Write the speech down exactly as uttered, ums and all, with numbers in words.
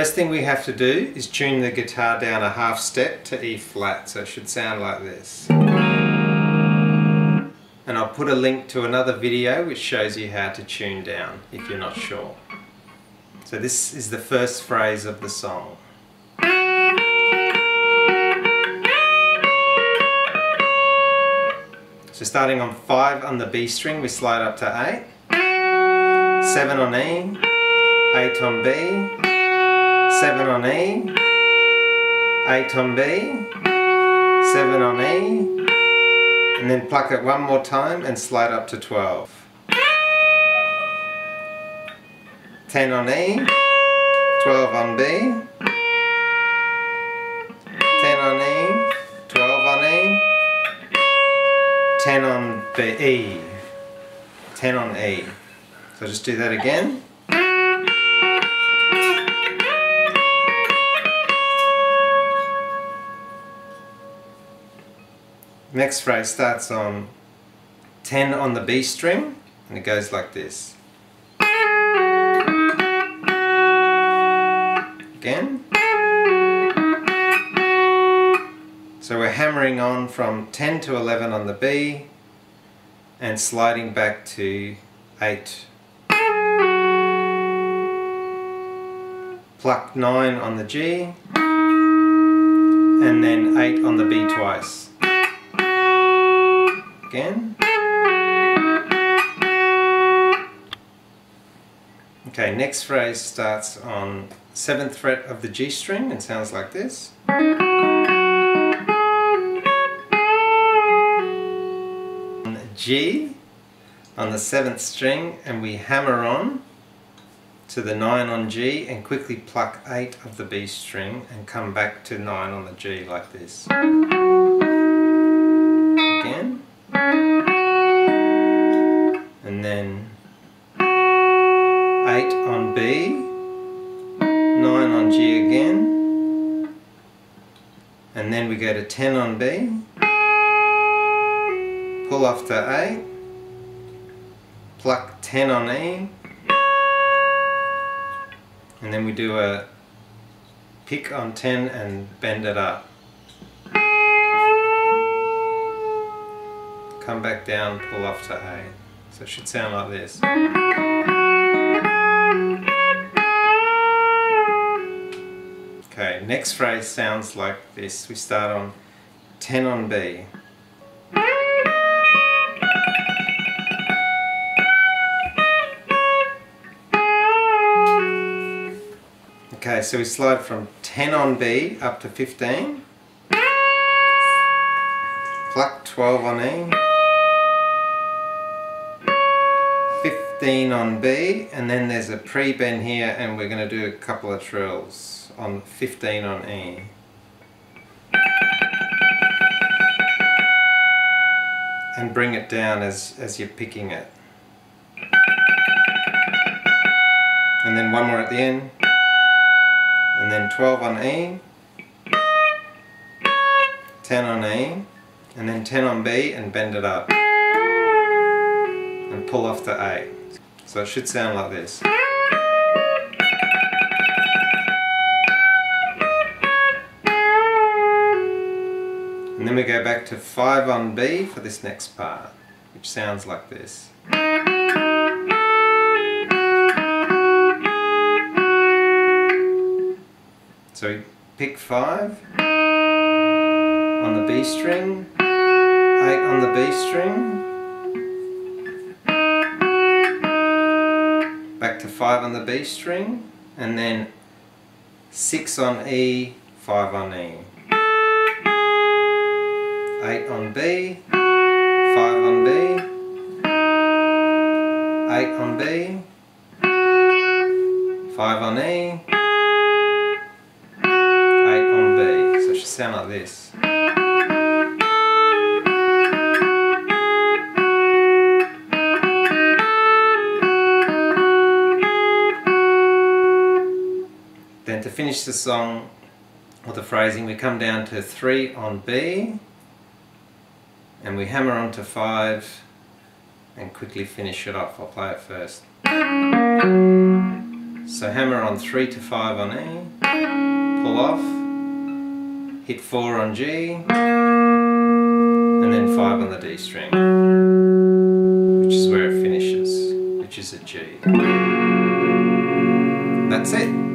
first thing we have to do is tune the guitar down a half step to E flat, so it should sound like this. And I'll put a link to another video which shows you how to tune down if you're not sure. So this is the first phrase of the song. So starting on five on the B string, we slide up to eight, seven on E, eight on B, seven on E, eight on B, seven on E, and then pluck it one more time and slide up to twelve. ten on E, twelve on B, ten on E, twelve on E, ten on B, E, ten on E. So just do that again. Next phrase starts on ten on the B string and it goes like this. Again. So we're hammering on from ten to eleven on the B and sliding back to eight. Pluck nine on the G and then eight on the B twice. Again. Okay, next phrase starts on seventh fret of the G string and sounds like this. G on the seventh string, and we hammer on to the nine on G and quickly pluck eight of the B string and come back to nine on the G like this. Again. And then eight on B, nine on G again, and then we go to ten on B, pull off to eight, pluck ten on E, and then we do a pick on ten and bend it up. Come back down, pull off to eight. So it should sound like this. Okay, next phrase sounds like this. We start on ten on B. Okay, so we slide from ten on B up to fifteen. Pluck twelve on E. fifteen on B, and then there's a pre-bend here and we're going to do a couple of trills on fifteen on E. And bring it down as, as you're picking it. And then one more at the end. And then twelve on E. ten on E. And then ten on B and bend it up. And pull off to eight. So it should sound like this. And then we go back to five on B for this next part, which sounds like this. So we pick five on the B string, eight on the B string, back to five on the B string, and then six on E, five on E. eight on B, five on B, eight on B, five on E, eight on B. So it should sound like this. Then to finish the song, or the phrasing, we come down to three on B, and we hammer on to five and quickly finish it off. I'll play it first. So hammer on three to five on E, pull off, hit four on G, and then five on the D string, which is where it finishes, which is a G. That's it.